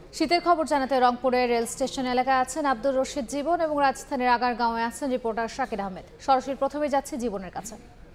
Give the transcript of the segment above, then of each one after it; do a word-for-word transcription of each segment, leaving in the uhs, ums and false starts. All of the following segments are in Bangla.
শীতের খবর জানাতে রংপুরের রেল স্টেশন এলাকায় আছেন আব্দুর রশিদ জীবন এবং রাজধানীর আগারগাঁওয়ে আছেন রিপোর্টার শাকির আহমেদ। সরাসরি প্রথমে যাচ্ছে জীবনের কাছে।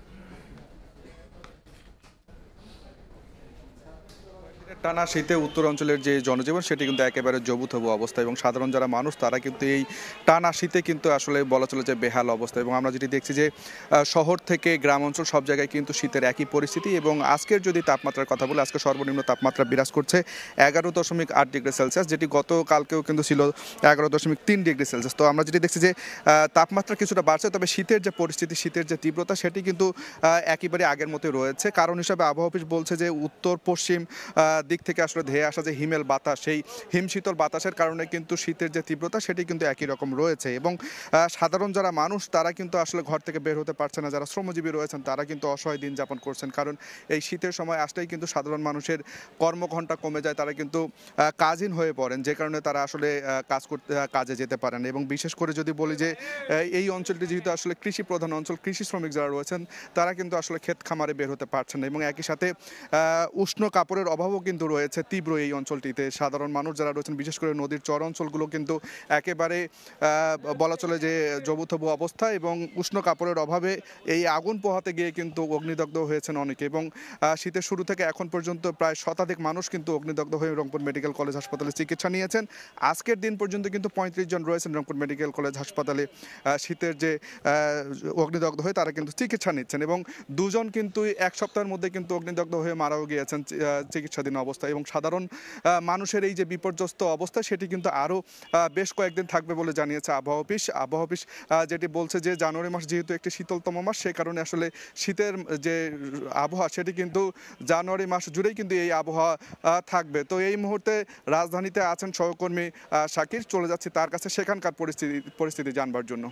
টানা শীতে উত্তর অঞ্চলের যে জনজীবন সেটি কিন্তু একেবারে জবুথবু অবস্থা এবং সাধারণ যারা মানুষ তারা কিন্তু এই টানা শীতে কিন্তু আসলে বলা চলে যে বেহাল অবস্থা। এবং আমরা যেটি দেখছি যে শহর থেকে গ্রাম অঞ্চল সব জায়গায় কিন্তু শীতের একই পরিস্থিতি। এবং আজকের যদি তাপমাত্রার কথা বলি, আজকে সর্বনিম্ন তাপমাত্রা বিরাজ করছে এগারো দশমিক আট ডিগ্রি সেলসিয়াস, যেটি গতকালকেও কিন্তু ছিল এগারো দশমিক তিন ডিগ্রি সেলসিয়াস। তো আমরা যেটি দেখছি যে তাপমাত্রা কিছুটা বাড়ছে, তবে শীতের যে পরিস্থিতি, শীতের যে তীব্রতা সেটি কিন্তু একেবারে আগের মতোই রয়েছে। কারণ হিসাবে আবহাওয়া অফিস বলছে যে উত্তর পশ্চিম দিক থেকে আসলে ধেয়ে আসা যে হিমেল বাতাস, সেই হিম শীতল বাতাসের কারণে কিন্তু শীতের যে তীব্রতা সেটি কিন্তু একই রকম রয়েছে। এবং সাধারণ যারা মানুষ তারা কিন্তু আসলে ঘর থেকে বের হতে পারছে না, যারা শ্রমজীবী রয়েছেন তারা কিন্তু অসহায় দিন যাপন করছেন। কারণ এই শীতের সময় আসলেই কিন্তু সাধারণ মানুষের কর্মঘণ্টা কমে যায়, তারা কিন্তু কাজহীন হয়ে পড়েন, যে কারণে তারা আসলে কাজ করতে কাজে যেতে পারেন। এবং বিশেষ করে যদি বলি যে এই অঞ্চলটি যেহেতু আসলে কৃষি প্রধান অঞ্চল, কৃষি শ্রমিক যারা রয়েছেন তারা কিন্তু আসলে ক্ষেত খামারে বের হতে পারছেন না। এবং একই সাথে উষ্ণ কাপড়ের অভাবও কিন্তু রয়েছে তীব্র এই অঞ্চলটিতে। সাধারণ মানুষ যারা রয়েছেন বিশেষ করে নদীর চর অঞ্চলগুলো কিন্তু একেবারে বলা চলে যে জবুথবু অবস্থা এবং উষ্ণ কাপড়ের অভাবে এই আগুন পোহাতে গিয়ে কিন্তু অগ্নিদগ্ধ হয়েছেন অনেকে। এবং শীতের শুরু থেকে এখন পর্যন্ত প্রায় শতাধিক মানুষ কিন্তু অগ্নিদগ্ধ হয়ে রংপুর মেডিকেল কলেজ হাসপাতালে চিকিৎসা নিয়েছেন। আজকের দিন পর্যন্ত কিন্তু পঁয়ত্রিশ জন রয়েছেন রংপুর মেডিকেল কলেজ হাসপাতালে শীতের যে অগ্নিদগ্ধ হয়ে তারা কিন্তু চিকিৎসা নিচ্ছেন। এবং দুজন কিন্তু এক সপ্তাহের মধ্যে কিন্তু অগ্নিদগ্ধ হয়ে মারাও গিয়েছেন চিকিৎসাধীন অবস্থায়। এবং সাধারণ মানুষের এই যে বিপর্যস্ত অবস্থা সেটি কিন্তু আরও বেশ কয়েকদিন থাকবে বলে জানিয়েছে আবহাওয়া অফিস। আবহাওয়া অফিস যেটি বলছে যে জানুয়ারি মাস যেহেতু একটি শীতলতম মাস, সে কারণে আসলে শীতের যে আবহাওয়া সেটি কিন্তু জানুয়ারি মাস জুড়েই কিন্তু এই আবহাওয়া থাকবে। তো এই মুহূর্তে রাজধানীতে আছেন সহকর্মী শাকির, চলে যাচ্ছি তার কাছে সেখানকার পরিস্থিতি পরিস্থিতি জানবার জন্য।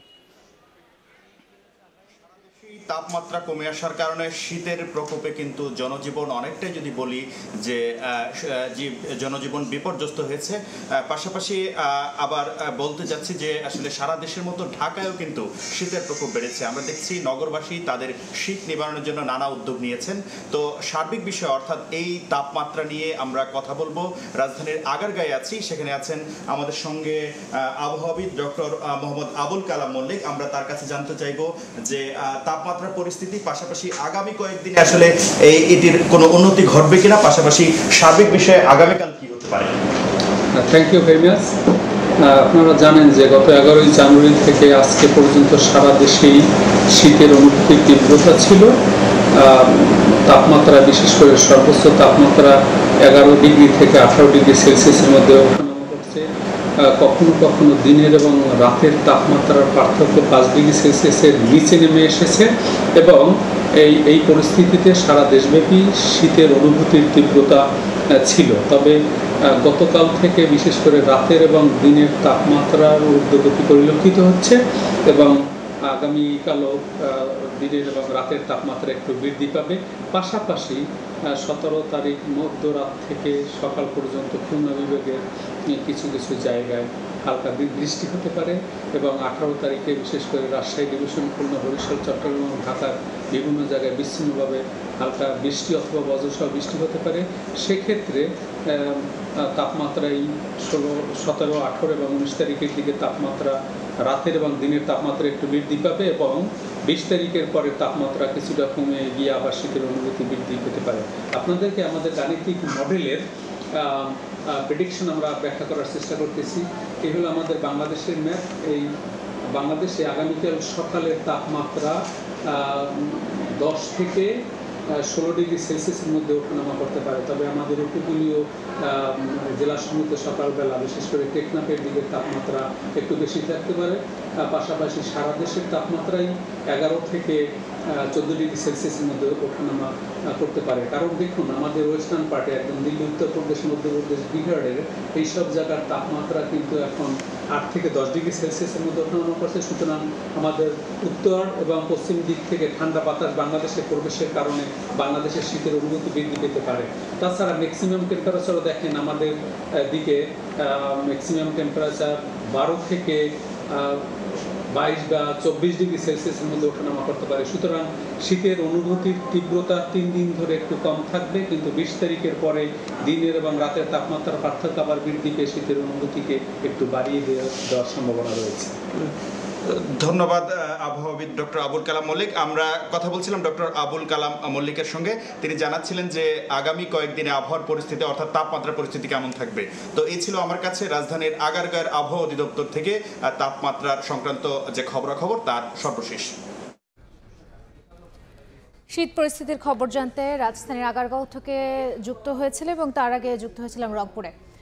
তাপমাত্রা কমে আসার কারণে শীতের প্রকোপে কিন্তু জনজীবন অনেকটাই যদি বলি যে জনজীবন বিপর্যস্ত হয়েছে। পাশাপাশি আবার বলতে যাচ্ছি যে আসলে সারা দেশের মতো ঢাকায়ও কিন্তু শীতের প্রকোপ বেড়েছে। আমরা দেখছি নগরবাসী তাদের শীত নিবারণের জন্য নানা উদ্যোগ নিয়েছেন। তো সার্বিক বিষয় অর্থাৎ এই তাপমাত্রা নিয়ে আমরা কথা বলবো। রাজধানীর আগারগাঁয়ে আছি, সেখানে আছেন আমাদের সঙ্গে আবহাওয়াবিদ ডক্টর মোহাম্মদ আবুল কালাম মল্লিক। আমরা তার কাছে জানতে চাইবো যে তাপমাত্রা পরিস্থিতি, পাশাপাশি আগামী কয়েকদিনে আসলে এই এটির কোনো উন্নতি ঘটবে কিনা, পাশাপাশি সার্বিক বিষয়ে আগামীকাল কি হতে পারে। Thank you very much. আপনারা জানেন যে গত এগারোই জানুয়ারি থেকে আজকে পর্যন্ত সারা দেশেই শীতের অনুভূতির তীব্রতা ছিল। তাপমাত্রা বিশেষ করে সর্বোচ্চ তাপমাত্রা এগারো ডিগ্রি থেকে আঠারো ডিগ্রি সেলসিয়াসের মধ্যে ওঠানামা করছে। কখনো কখনো দিনের এবং রাতের তাপমাত্রার পার্থক্য পাঁচ ডিগ্রি সেলসিয়াসের নিচে নেমে এসেছে। এবং এই এই পরিস্থিতিতে সারা দেশব্যাপী শীতের অনুভূতির তীব্রতা ছিল। তবে গতকাল থেকে বিশেষ করে রাতের এবং দিনের তাপমাত্রার ঊর্ধ্বগতি পরিলক্ষিত হচ্ছে এবং আগামীকালও দিনের এবং রাতের তাপমাত্রা একটু বৃদ্ধি পাবে। পাশাপাশি সতেরো তারিখ মধ্যরাত থেকে সকাল পর্যন্ত খুলনা বিভাগের কিছু কিছু জায়গায় হালকা বৃষ্টি হতে পারে এবং আঠারো তারিখে বিশেষ করে রাজশাহী ডিভিশন, খুলনা, বরিশাল, চট্টগ্রাম এবং ঢাকার বিভিন্ন জায়গায় বিচ্ছিন্নভাবে হালকা বৃষ্টি অথবা বজ্রসহ বৃষ্টি হতে পারে। সেক্ষেত্রে তাপমাত্রা এই ষোলো সতেরো আঠারো এবং উনিশ তারিখের দিকে তাপমাত্রা রাতের এবং দিনের তাপমাত্রা একটু বৃদ্ধি পাবে এবং বিশ তারিখের পরে তাপমাত্রা কিছুটা কমে গিয়ে আবার শীতের অনুভূতি বৃদ্ধি পেতে পারে। আপনাদেরকে আমাদের গাণিতিক মডেলের প্রেডিকশন আমরা ব্যাখ্যা করার চেষ্টা করতেছি। এই হলো আমাদের বাংলাদেশের ম্যাপ। এই বাংলাদেশে আগামীকাল সকালের তাপমাত্রা দশ থেকে ষোলো ডিগ্রি সেলসিয়াসের মধ্যে ওঠানামা করতে পারে। তবে আমাদের উপকূলীয় জেলাসমূহ সকালবেলা বিশেষ করে টেকনাফের দিকের তাপমাত্রা একটু বেশি থাকতে পারে। পাশাপাশি সারা দেশের তাপমাত্রাই এগারো থেকে চোদ্দ ডিগ্রি সেলসিয়াসের মধ্যে ওঠানামা করতে পারে। কারণ দেখুন, আমাদের ওয়েস্টার্ন পার্টে একদম দিল্লি, উত্তরপ্রদেশ, মধ্যপ্রদেশ, বিহারের এইসব জায়গার তাপমাত্রা কিন্তু এখন আট থেকে দশ ডিগ্রি সেলসিয়াসের মধ্যে ওঠানামা করছে। সুতরাং আমাদের উত্তর এবং পশ্চিম দিক থেকে ঠান্ডা বাতাস বাংলাদেশে প্রবেশের কারণে বাংলাদেশের শীতের অনুভূতি বৃদ্ধি পেতে পারে। তাছাড়া ম্যাক্সিমাম টেম্পারেচারও দেখেন আমাদের দিকে ম্যাক্সিমাম টেম্পারেচার বারো থেকে বাইশ বা চব্বিশ ডিগ্রি সেলসিয়াসের মধ্যে ওঠানামা করতে পারে। সুতরাং শীতের অনুভূতির তীব্রতা তিন দিন ধরে একটু কম থাকবে, কিন্তু বিশ তারিখের পরে দিনের এবং রাতের তাপমাত্রার পার্থক্য আবার বৃদ্ধি পেয়ে শীতের অনুভূতিকে একটু বাড়িয়ে দেওয়ার সম্ভাবনা রয়েছে। ধন্যবাদ আবহাওয়াবিদ ডক্টর আবুল কালাম মল্লিক। আমরা কথা বলছিলাম ডক্টর আবুল কালাম মল্লিকের সঙ্গে। তিনি জানাচ্ছিলেন যে আগামী কয়েকদিনে আবহাওয়ার পরিস্থিতি অর্থাৎ তাপমাত্রার পরিস্থিতি কেমন থাকবে। তো এই ছিল আমার কাছে রাজধানীর আগারগাঁওয়ের আবহাওয়া অধিদপ্তর থেকে তাপমাত্রার সংক্রান্ত যে খবরাখবর তার সর্বশেষ। শীত পরিস্থিতির খবর জানতে রাজধানীর আগারগাঁও থেকে যুক্ত হয়েছিল এবং তার আগে যুক্ত হয়েছিলাম রংপুরে।